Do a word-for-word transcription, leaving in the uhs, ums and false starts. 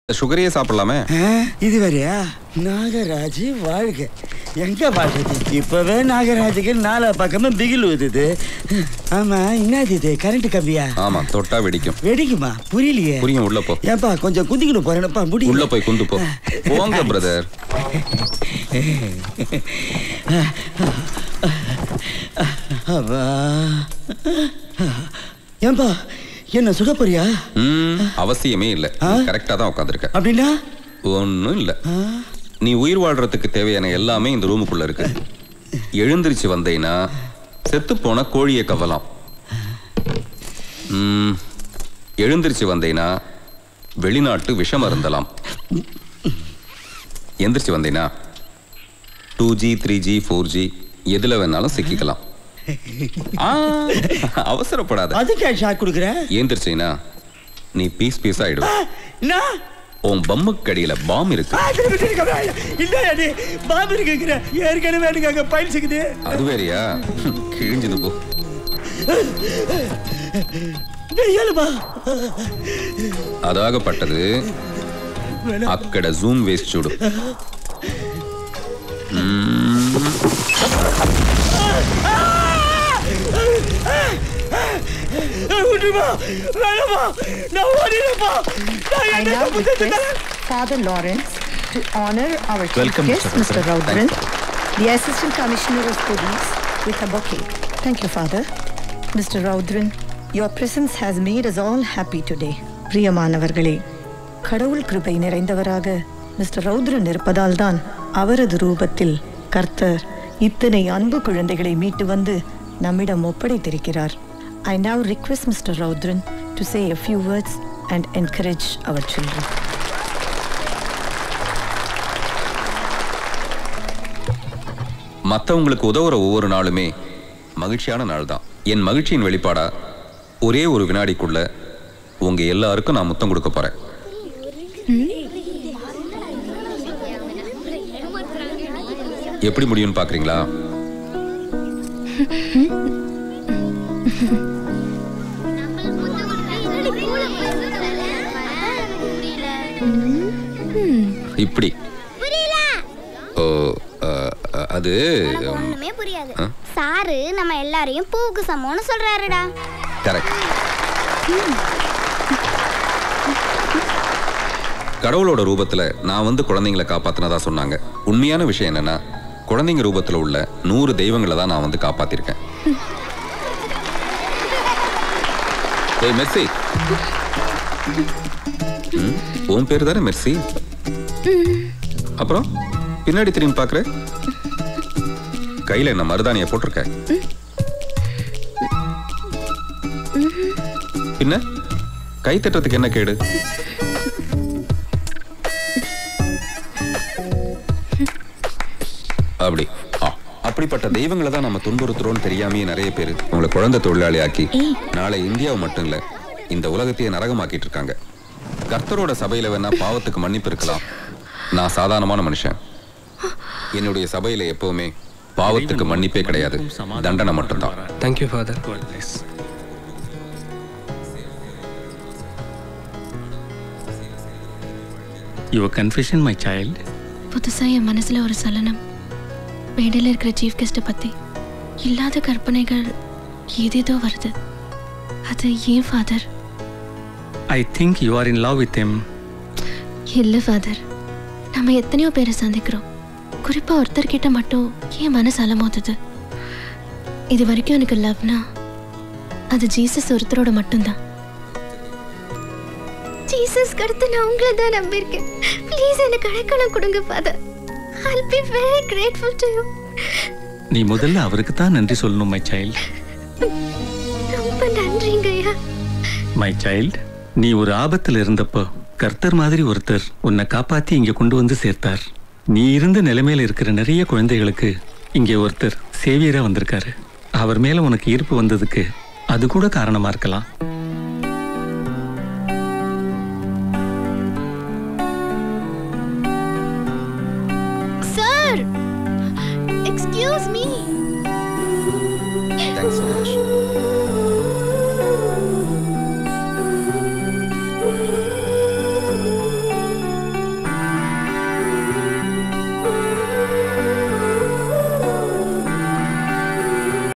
சுகரையே சாப்பிடலாமே. இது வரையா நாகராஜ் வாழ்க எங்க பாடுறது? இப்பவே நாகராஜுக்கு நாலா பக்கமும் பிகில் ஊதுது. ஆமா, என்னது இது? கரண்ட் கம்பியா? ஆமா, தொட்டா வெடிக்கும். வெடிக்குமா? புரியலையே. புரியும், உள்ள போ. ஏப்பா கொஞ்சம் குந்திக்கணும் போறேனப்பா, முடியும். உள்ள போய் குந்து போ. போங்க பிரதர். ஏன்பா என்ன சுட போறியா? அவசியமே இல்ல, கரெக்டா தான் உட்காந்துருக்க. அப்படின்னா ஒன்னும் இல்ல, நீ உயிர் வாழ்றதுக்கு தேவையான எல்லாமே இந்த ரூமுக்குள்ள இருக்கு. எழுந்திருச்சு வந்தீங்கன்னா செத்து போன கோழியை கவலாம். எழுந்திருச்சு வந்தீங்கன்னா வெளிநாட்டு விஷம் அருந்தலாம். எந்திரிச்சு வந்தீங்கன்னா two G three G four G எதுல வேணாலும் சிக்கிக்கலாம். அவசரப்படாத. அதுக்கே ஷாக் கொடுக்குற? ஏந்திரிச்சீங்கன்னா நீ பீஸ் பீஸ் ஆயிடுவ. உன் பம்முக்கு அடியில பாம் இருக்கு. பாம் இருக்குங்கிற ஏற்கனவே எனக்கு அங்க பைல் சிக்குது. அது வேறையா? கிழிஞ்சது போ. అదాగపట్టదు అక్కడ జూమ్ వేసి చూడు. Father Lawrence to honor our chief guest, Mister Raudran, the Assistant Commissioner of Police, with a bouquet. Thank you, Father. Mister Raudran, your presence has made us all happy today. பிரியமானவர்களே, கடவுள் கிருபை நிறைந்தவராக mister Rowthiran இருப்பதால் தான் அவரது ரூபத்தில் கர்த்தர் இத்தனை அன்பு குழந்தைகளை மீட்டு வந்து நம்மிடம் ஒப்படைத்திருக்கிறார். I now request Mister Raudran to say a few words and encourage our children. மற்றவங்களுக்கு உதவுற ஒவ்வொரு நாளுமே மகிழ்ச்சியான நாள் தான். என் மகிழ்ச்சியின் வெளிப்பாடா ஒரே ஒரு வினாடிக்குள்ள உங்க எல்லாருக்கும் நான் முத்தம் கொடுக்க போறேன். எப்படி முடியும்னு பாக்குறீங்களா? இப்படி. ஓ, அது ஒண்ணுமே புரியாது. சாரு நம்ம எல்லாரையும் பூக்கு சமம்னு சொல்றாருடா. கரெக்ட். கடவுளோட ரூபத்துல நான் வந்து குழந்தைங்களை காப்பாத்தினதா சொன்னாங்க. உண்மையான விஷயம் என்னன்னா, குழந்தைங்க ரூபத்துல உள்ள நூறு தெய்வங்களை தான் நான் வந்து காப்பாத்திருக்கேன். ஏய் மெர்சி, உன் பேரு தானே மெர்சி? அப்புறம் பின்னாடி திரும்பி பாக்குற, கையில என்ன மருதாணிய போட்டிருக்க? பின்ன கை தட்டுறதுக்கு என்ன கேடு? அப்படி அப்படிப்பட்ட தெய்வங்களை தான் நம்ம துன்புறுத்துறோம்னு தெரியாமையே நிறைய பேர் உங்களை குழந்தை தொழிலாளி ஆக்கி நாளை இந்தியாவை மட்டும் இல்ல இந்த உலகத்தையே நரகமாக்கிட்டு இருக்காங்க. கர்த்தரோட சபையில வேணா பாவத்துக்கு மன்னிப்பு இருக்கலாம். நான் சாதாரணமான மனுஷன். என்னுடைய சபையில எப்பவுமே பாவத்துக்கு மன்னிப்பே கிடையாது, தண்டனை மட்டும்தான். Thank you, Father. Your confession, my child. புதுசா என் மனசுல ஒரு சலனம். மேடையில் இருக்கிற சீஃப் கெஸ்ட்டை பத்தி இல்லாத கற்பனைகள் ஏதேதோ வருது. அது ஏன் father? I think you are in love with him. இல்ல ஃபாதர், நம்ம எத்தனையோ பேரை சந்திக்கிறோம். குறிப்பா ஒருத்தர்கிட்ட மட்டும் ஏன் மனசு அலமோதுது? இது வரைக்கும் எனக்கு லவ்னா அது ஜீசஸ் ஒருத்தரோட மட்டும்தான். ஜீசஸ் அடுத்து நான் உங்களை தான் நம்பியிருக்கேன். ப்ளீஸ் எனக்கு அழைக்கலாம் கொடுங்க father. I'll be very grateful to you. நீ முதல்ல அவருக்கு தான் நன்றி சொல்லணும் my child. ரொம்ப நன்றிங்கய்யா. My child, நீ ஒரு ஆபத்தில் இருந்தப்போ கர்த்தர் மாதிரி ஒருத்தர் உன்னை காப்பாத்தி இங்க கொண்டு வந்து சேர்த்தார். நீ இருந்த நிலைமையில இருக்கிற நிறைய குழந்தைகளுக்கு இங்கே ஒருத்தர் சேவியரா வந்திருக்காரு. அவர் மேல உனக்கு ஈர்ப்பு வந்ததுக்கு அது கூட காரணமா இருக்கலாம்.